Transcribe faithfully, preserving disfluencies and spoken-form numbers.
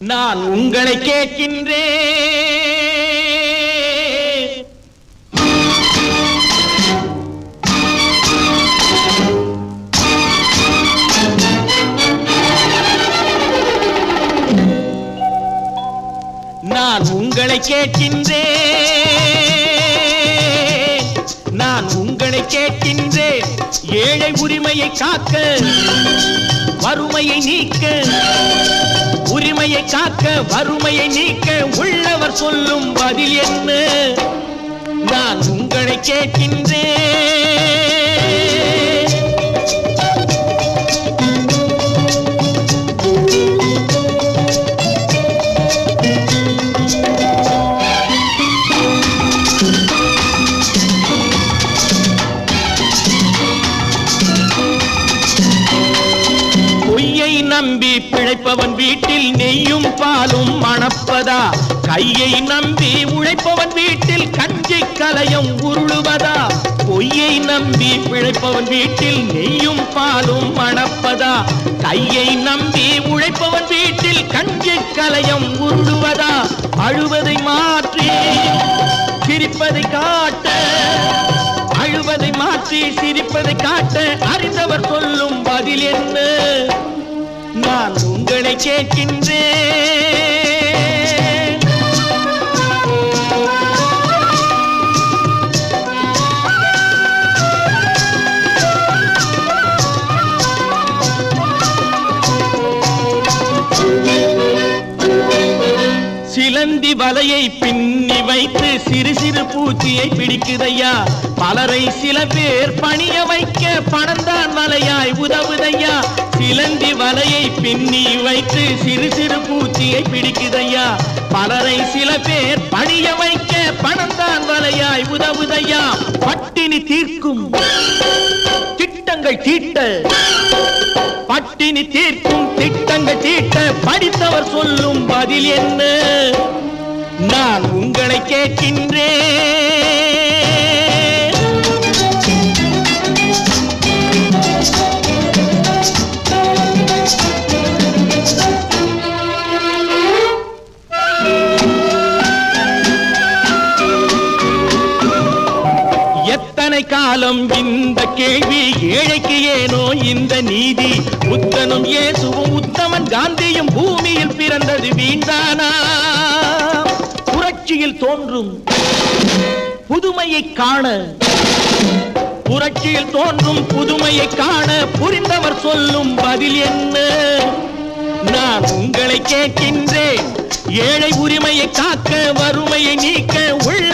நான் உங்களை கேட்கின்றேன், நான் உங்களை கேட்கின்றேன், நான் உங்களை கேட்கின்றேன். ஏழை உரிமையை காக்க, வறுமையை நீக்க, உரிமையை காக்க, வறுமையை நீக்க உள்ளவர் சொல்லும் பதில் என்ன? நான் உங்களை கேட்கின்றேன். நம்பி பிழைப்பவன் வீட்டில் நெய்யும் பாலும் மணப்பதா? கையை நம்பி உழைப்பவன் வீட்டில் கஞ்சி கலையும் உருளுவதா? பொய்யை நம்பி பிழைப்பவன் வீட்டில் நெய்யும் பாலும் மணப்பதா? கையை நம்பி உழைப்பவன் வீட்டில் கஞ்சி கலையும் உருளுவதா? அழுவதை மாற்றி சிரிப்பதை காட்ட, அழுவதை மாற்றி சிரிப்பதை காட்ட அறிந்தவர் சொல்லும் பதில் என்ன? நான் உங்களை கேட்கின்றேன். சிலந்தி வலையை பின்னி வைத்து சிறு சிறு பூச்சியை பிடிக்குதையா? பலரை சில பேர் பணிய வைக்க பணந்தான் வலையாய் உதவுதையா? சிலந்தி வலையை பின்னி வைத்து சிறு சிறு பூச்சியை பிடிக்குதையா? பலரை சில பேர் பணிய வைக்க பணந்தான் வலையாய் உதவுதையா? பட்டினி தீர்க்கும் திட்டங்கள் தீட்ட, பட்டினி தீர்க்கும் திட்டங்கள் தீட்ட படித்தவர் சொல்லும் பதில் என்ன? நான் உங்களை கேட்கின்றேன். எத்தனை காலம் இந்த கேள்வி, ஏழைக்கு ஏனோ இந்த நீதி? புத்தனும் இயேசுவும் உத்தமன் காந்தியும் பூமியில் பிறந்தது வீண்தானா? புரட்சியில் தோன்றும் புதுமையை காண, புரட்சியில் தோன்றும் புதுமையை காண புரிந்தவர் சொல்லும் பதில் என்ன? நான் உங்களை கேட்கின்றேன். ஏழை உரிமையை காக்க, வறுமையை நீக்க உள்ள